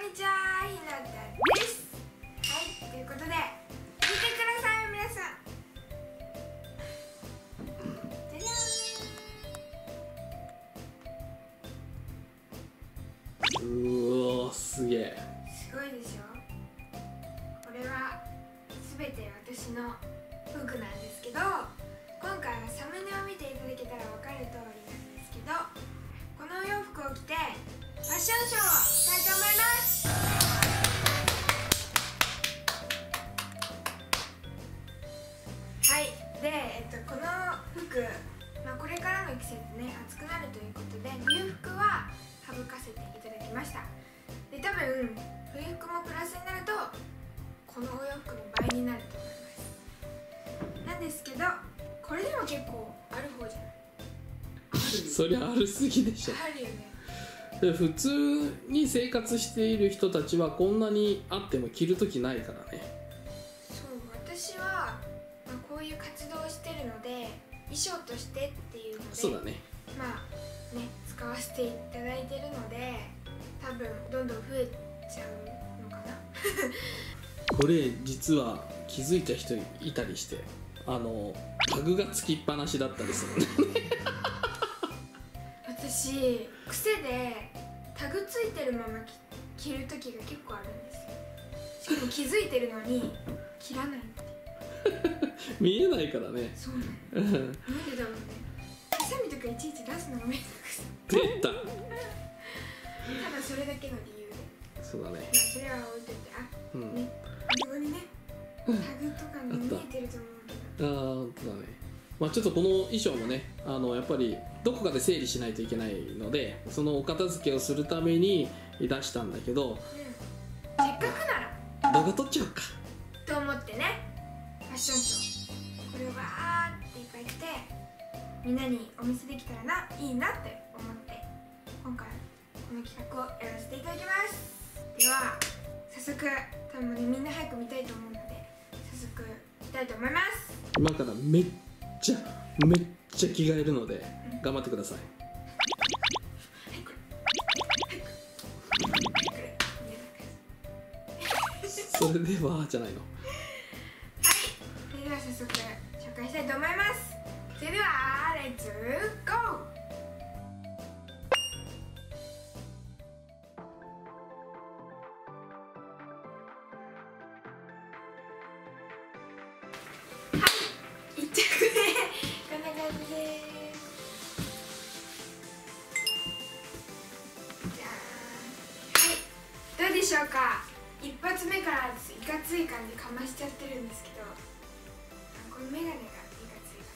にちは、ひなたです。はい、ということで見てください、皆さん。じゃじゃーん。 うわ、すげえ。 すごいでしょ。これは全て私の服なんですけど、今回はサムネを見ていただけたら分かる通りなんですけど、このお洋服を着てファッションショーをしたいと思います。はい、で、この服、これからの季節ね、暑くなるということで冬服は省かせていただきました。で、多分冬服もプラスになるとこのお洋服も倍になると思います。なんですけど、これでも結構ある方じゃない？ そりゃあるすぎでしょ。 あるよね。 で普通に生活している人たちはこんなにあっても着るときないからね。 そう、私は、こういう活動をしてるので衣装としてっていうので、 そうだね。 使わせていただいてるので、多分どんどん増えちゃうのかな。 これ実は気づいた人いたりして、タグがつきっぱなしだったりするね。 私癖でタグついてるまま着る時が結構あるんですよ。しかも気づいてるのに切らないって見えないからね。 そうなの。なんでだろうね。ハサミとかいちいち出すのがめんどくさい。 出た。 ただそれだけの理由で。 そうだね。 それは置いといて、ね、ここにねタグとかに見えてると思うけど。 本当だね。ちょっとこの衣装もね、やっぱりどこかで整理しないといけないので、そのお片付けをするために出したんだけど、 せっかくなら動画撮っちゃおうかと思ってね、ファッションショーこれをバーっていっぱい着てみんなにお見せできたらいいなって思って、今回この企画をやらせていただきます。では早速、多分ね、みんな早く見たいと思うので早速いきたいと思います。 今からめっちゃ着替えるので頑張ってください。それではじゃないの。 はい、それでは早速紹介したいと思います。それではレッツゴー。1着目こんな感じです。じゃーん。はい、どうでしょうか。一発目からいかつい感じかましちゃってるんですけど、このメガネがいかつい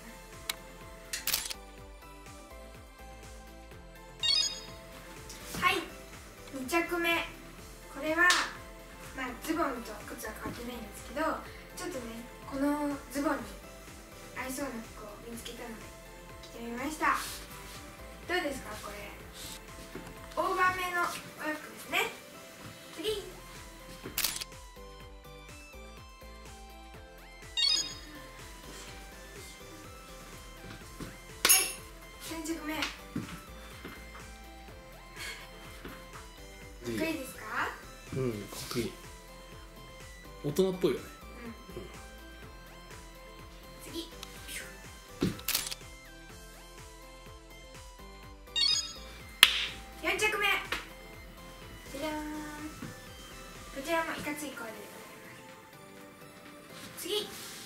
かな。はい、2着目、これはズボンと靴は変わってないんですけど、ちょっとね、このズボンに合いそうな服を見つけたので着てみました。どうですか、これオーバーめのお洋服ですね。次、3着目、かっこいいですか？ かっこいい。大人っぽいよね。 次、4着目、じゃじゃーん。こちらもいかついコーデでございます。次、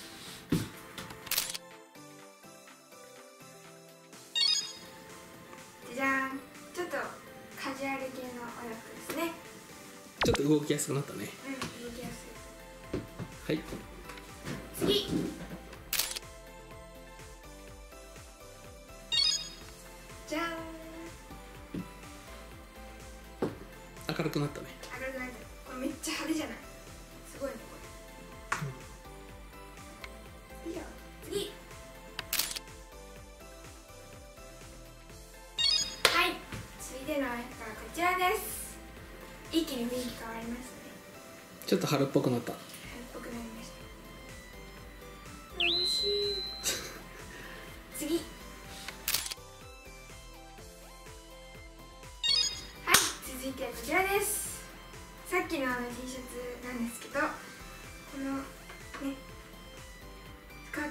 じゃじゃーん。ちょっとカジュアル系のお洋服ですね。 ちょっと動きやすくなったね。 動きやすい。 はい。 次、じゃーん。 明るくなったね。 明るくなった。これめっちゃ派手じゃない？すごいね、これ。いいよ。次。はい、続いてのお洋服はこちらです。一気に雰囲気変わりましたね。 ちょっと春っぽくなった。 春っぽくなりました。楽しい。次。はい、続いてはこちらです。さっ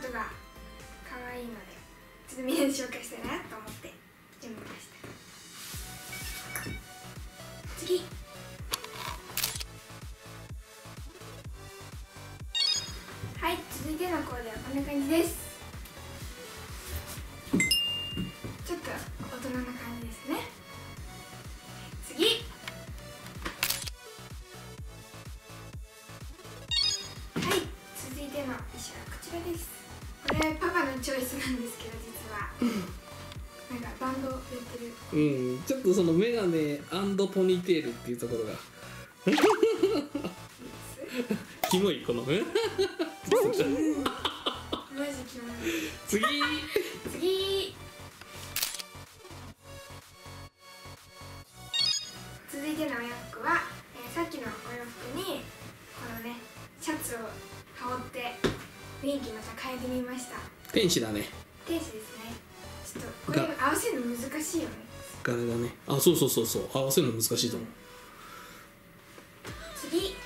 ことが可愛いので、ちょっとみんなに紹介したいなと思って読みました。次、はい、続いてのコーデはこんな感じです。ちょっと大人な感じですね。次、はい、続いての衣装はこちらです。これパパのチョイスなんですけど、実はなんかバンドやってる。 うん、ちょっとそのメガネポニーテールっていうところがキモいこのマジキモい。 次続いてのお洋服は、さっきのお洋服にこのねシャツを羽織って雰囲気また変えてみました。 天使だね。 天使ですね。ちょっとこれ合わせるの難しいよね。 柄がね、あ、そう合わせるの難しいと思う。 次、はい、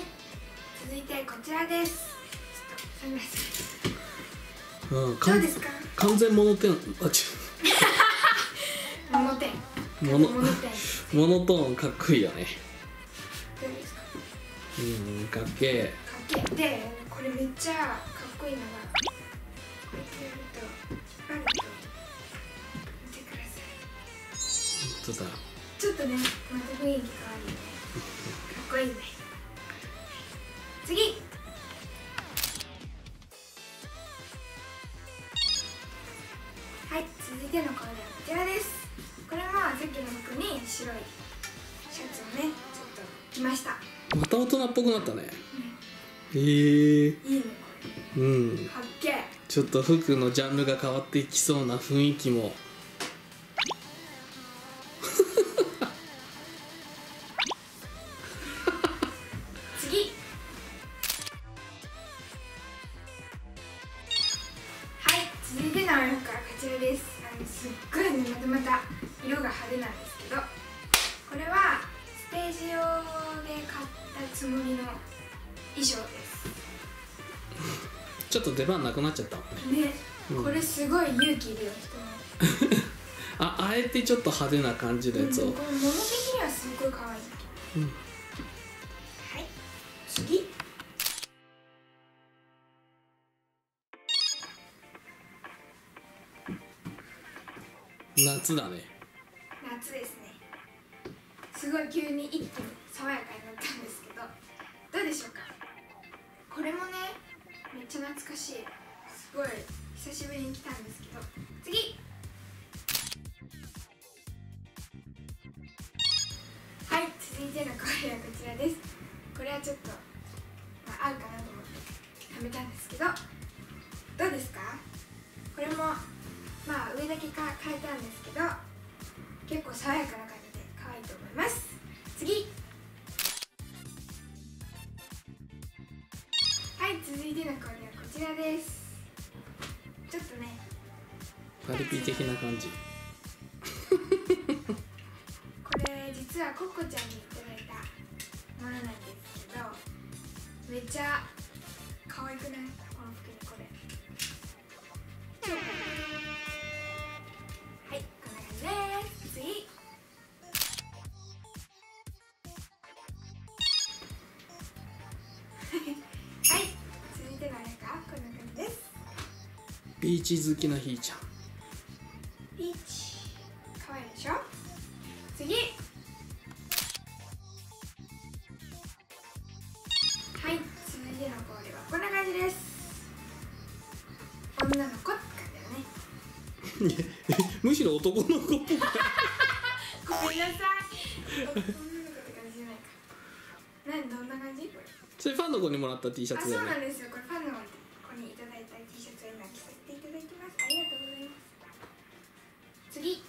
続いてこちらです。ちょっとサングラス。どうですか？ 完全モノテン、 モノテン。 モノトーンかっこいいよね。 どうですか？ かっけえ。 かっけえ。で、これめっちゃかっこいいのが、こうやってやるとあると見てください。 本当だ。 ちょっとね、また雰囲気変わるよね。かっこいいね。次。はい、続いてのコーデはこちらです。これもさっきの服に白いシャツをね、ちょっと着ました。 また大人っぽくなったね。 いいねこれ。かっけえ。 ちょっと服のジャンルが変わっていきそうな雰囲気も。 次。はい、続いてのお洋服はこちらです。すっごいね、また色が派手なんですけど、これはステージ用で買ったつもりの衣装です。 ちょっと出番なくなっちゃったもんね。 ね、これすごい勇気いるよ、人の。 あえてちょっと派手な感じのやつを。 この物的にはすごい可愛い。はい、次。 夏だね。 夏ですね。すごい急に一気に爽やかになったんですけど、どうでしょうか。これもね、めっちゃ懐かしい。すごい久しぶりに来たんですけど、次。はい、続いてのコーデはこちらです。これはちょっと、合うかなと思ってはめたんですけど、どうですか。これも上だけ変えたんですけど、結構爽やかな感じで可愛いと思います。次。はい、続いてのコーデはこちらです。ちょっとねパリピ的な感じ。 これ実はココちゃんにいただいたものなんですけど、めっちゃ可愛くない？この服にこれ超可愛い。はい、こんな感じです。次。はい、続いてのあれかこんな感じです。 ビーチ好きなひーちゃん。 ビーチ可愛いでしょ。次。はい、続いてのコーデはこんな感じです。女の子って感じだよね。 むしろ男の子っぽくない？ ごめんなさい。女の子って感じじゃないか。どんな感じこれ。 それファンの子にもらった T シャツだよね。 そうなんですよ。これファンの子にいただいた T シャツを今着させていただきます。ありがとうございます。次。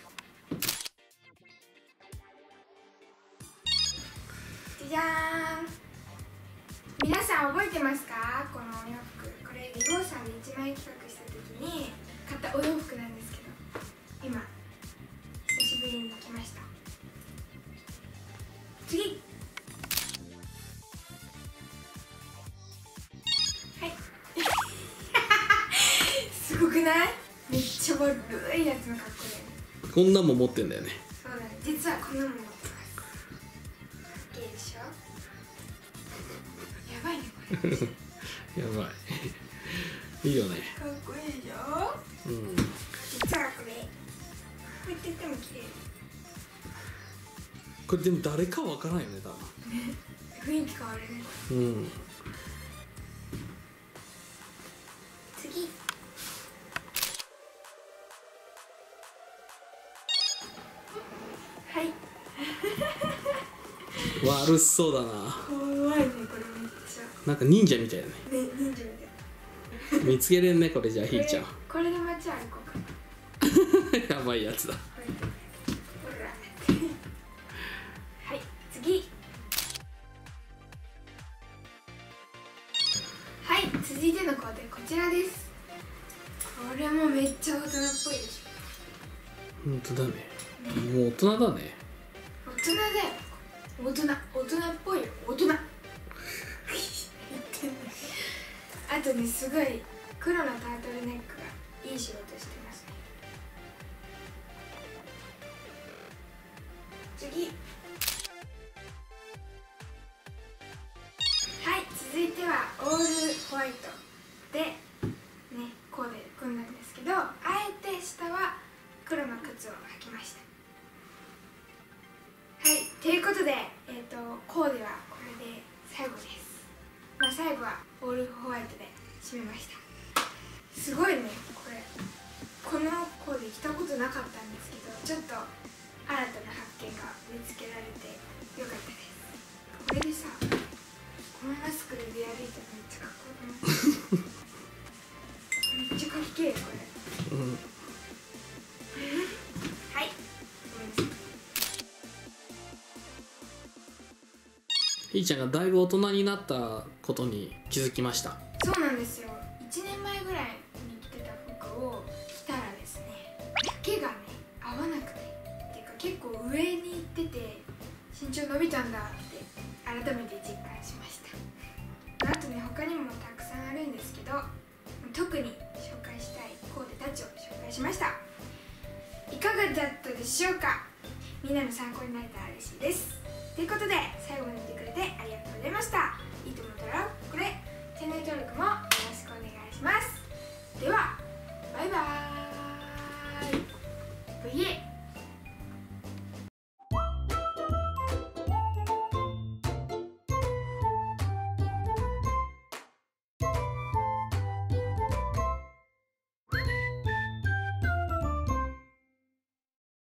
じゃじゃーん。皆さん覚えてますか？このお洋服。これリボーさんで1万円企画した時に買ったお洋服なんですけど、今久しぶりに着ました。次。 ない？めっちゃ悪いやつの格好だよね。 こんなんも持ってんだよね。 そうだね、実はこんなの持ってます。いいでしょ。やばいねこれ。 やばいいいよね。 かっこいいでしょ。 うん。 実はこれこうやって言っても綺麗。 これでも誰かわからないよね、多雰囲気変わるね。 分。うん。 次。はい。 悪そうだな。 怖いねこれめっちゃ。 なんか忍者みたいだね。 ね、忍者みたい。 見つけれんね、これじゃあひーちゃん。 これで街歩こうかな。 やばいやつだ。 ほら。はい、次。はい、続いてのコーデこちらです。これもめっちゃ大人っぽいでしょ。 本当だね。もう大人だね。 大人だよ。大人っぽいよ。大人。あとね、すごい黒のタートルネックがいい仕事してますね。次。はい、続いてはオールホワイトでね、コーデ組んだんですけど、あえて下は黒の靴を履きました。はい、ということで、コーデはこれで最後です。まあ、最後はオールホワイトで締めました。すごいね、これ。このコーデ着たことなかったんですけど、ちょっと新たな発見が見つけられてよかったです。これでさ、このマスクで出歩いたらめっちゃかっこよくない？めっちゃかっけえこれ。 うん。 はい、ごめんなさい。 ひーちゃんがだいぶ大人になったことに気づきました。 そうなんですよ。1年前ぐらいに着てた服を着たらですね、丈がね合わなくて、っていうか結構上に行ってて身長伸びたんだって改めて実感しました。あとね、他にもたくさんあるんですけど、特に紹介したいコーデたちを紹介しました。いかがだったでしょうか。みんなの参考になれたら嬉しいです。ということで最後まで見てくれてありがとうございました。いいと思ったらこれチャンネル登録もよろしくお願いします。ではバイバーイ。